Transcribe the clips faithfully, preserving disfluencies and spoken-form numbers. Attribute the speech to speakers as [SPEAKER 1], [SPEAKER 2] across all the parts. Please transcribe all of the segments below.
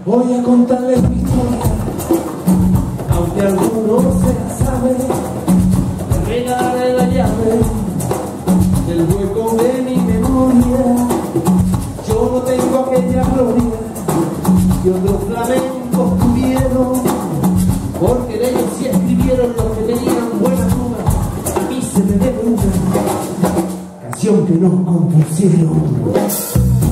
[SPEAKER 1] Voy a contarles mi historia, aunque algunos se la saben. Regalaré la llave del hueco de mi memoria. Yo no tengo aquella gloria que otros flamencos tuvieron, porque de ellos sí escribieron los que tenían buena pluma. A mí se me debe una canción que no compusieron.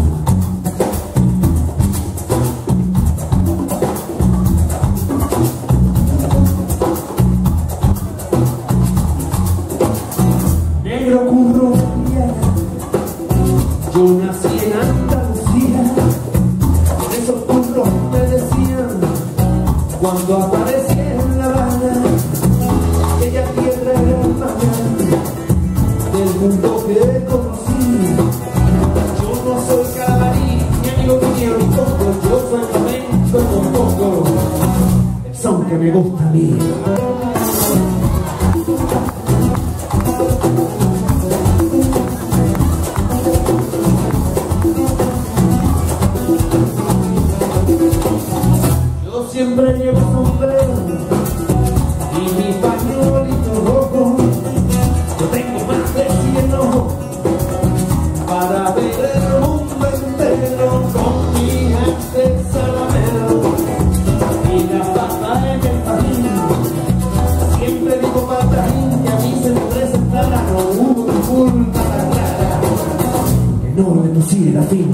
[SPEAKER 1] Yo nací en Andalucía, por esos curros me decían, cuando aparecí en La Habana, aquella tierra hermana del mundo que conocí. Yo no soy calabarí, ni amigo mío ni poco, yo soy flamenco con poco, el son que me gusta a mí. Siempre llevo sombrero y mi pañuelito rojo. Yo tengo más de cien ojos para ver el mundo entero, con mi gente salamero y la pata en el patín. Siempre digo patarín, que a mí se me presentara, no hubo culpa tan clara que no le pusiera fin.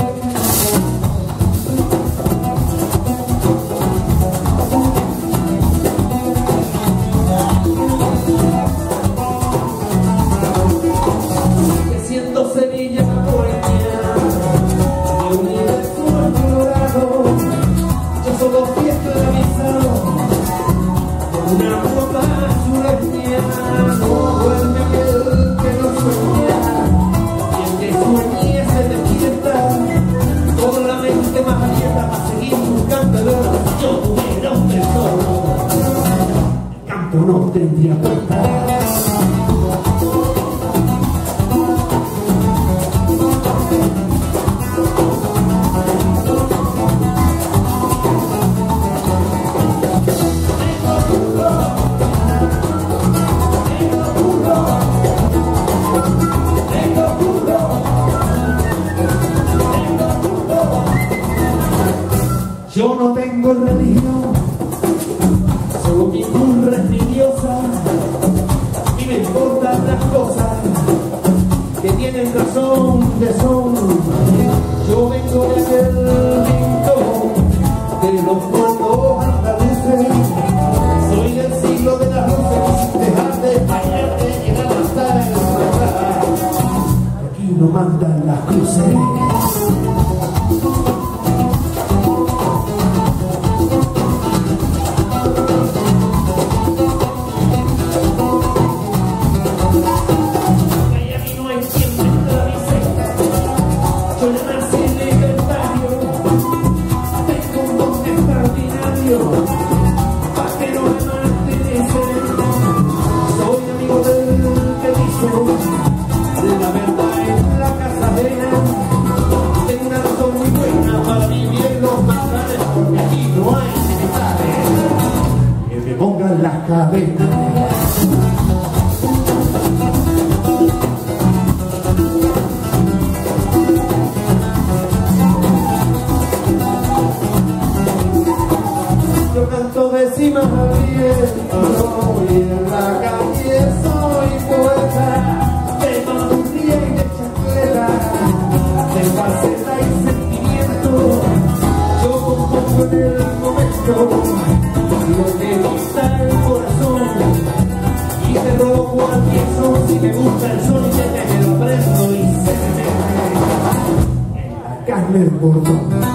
[SPEAKER 1] Una copa sureña no duerme el que no sueña, y el que sueña se despierta con la mente más abierta para seguir buscando. Si yo tuviera un tesoro, el campo no tendría puerta. Yo no tengo religión, solo mi curra es religiosa, y me importan las cosas que tienen razón de son. Yo vengo de aquel rincón de los pueblos andaluces, soy del siglo de las luces, sin dejar de bailar, de llegar hasta el mar. Aquí no mandan las cruces. Soy amigo del que dijo la verdad en la casa ajena. Tengo una razón muy buena para vivir en los manzanes, porque aquí no hay militares que me pongan las cadenas. Yo canto de cima al viento y en la calle soy poeta, de manuría y de chancleta, de faceta y sentimiento. Yo compongo en el momento lo que gusta el corazón, y te robo cualquier son si me gusta el son, y te me lo aprendo y se me mete en la carne el bordón.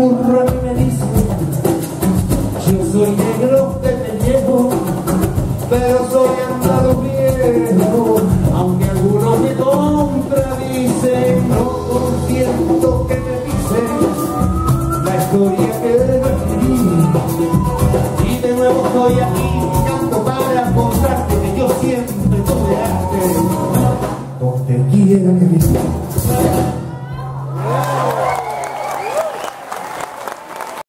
[SPEAKER 1] burro a mí me dice, yo soy negro